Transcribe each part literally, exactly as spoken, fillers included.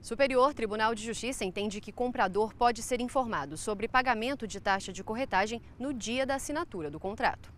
Superior Tribunal de Justiça entende que comprador pode ser informado sobre pagamento de taxa de corretagem no dia da assinatura do contrato.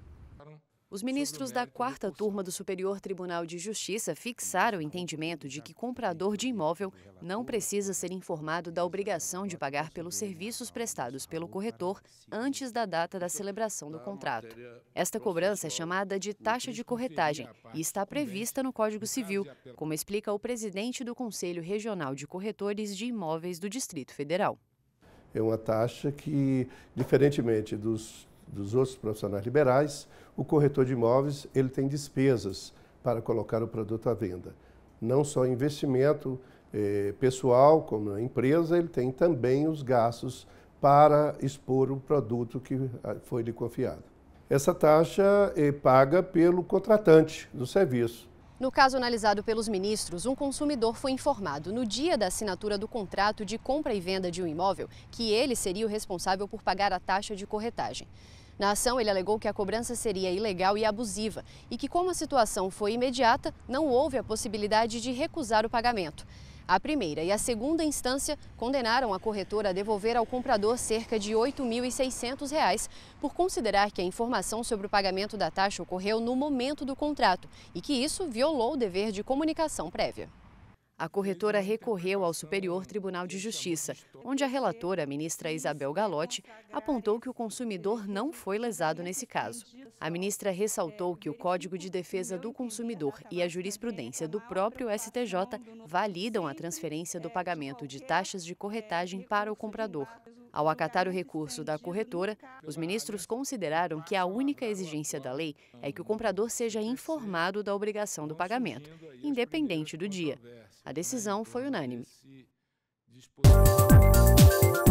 Os ministros da quarta turma do Superior Tribunal de Justiça fixaram o entendimento de que comprador de imóvel não precisa ser informado da obrigação de pagar pelos serviços prestados pelo corretor antes da data da celebração do contrato. Esta cobrança é chamada de taxa de corretagem e está prevista no Código Civil, como explica o presidente do Conselho Regional de Corretores de Imóveis do Distrito Federal. É uma taxa que, diferentemente dos dos outros profissionais liberais, o corretor de imóveis ele tem despesas para colocar o produto à venda. Não só investimento eh, pessoal, como a empresa, ele tem também os gastos para expor o produto que foi lhe confiado. Essa taxa é paga pelo contratante do serviço. No caso analisado pelos ministros, um consumidor foi informado no dia da assinatura do contrato de compra e venda de um imóvel que ele seria o responsável por pagar a taxa de corretagem. Na ação, ele alegou que a cobrança seria ilegal e abusiva e que, como a situação foi imediata, não houve a possibilidade de recusar o pagamento. A primeira e a segunda instância condenaram a corretora a devolver ao comprador cerca de oito mil e seiscentos reais por considerar que a informação sobre o pagamento da taxa ocorreu no momento do contrato e que isso violou o dever de comunicação prévia. A corretora recorreu ao Superior Tribunal de Justiça, onde a relatora, a ministra Isabel Galotti, apontou que o consumidor não foi lesado nesse caso. A ministra ressaltou que o Código de Defesa do Consumidor e a jurisprudência do próprio S T J validam a transferência do pagamento de taxas de corretagem para o comprador. Ao acatar o recurso da corretora, os ministros consideraram que a única exigência da lei é que o comprador seja informado da obrigação do pagamento, independente do dia. A decisão foi unânime.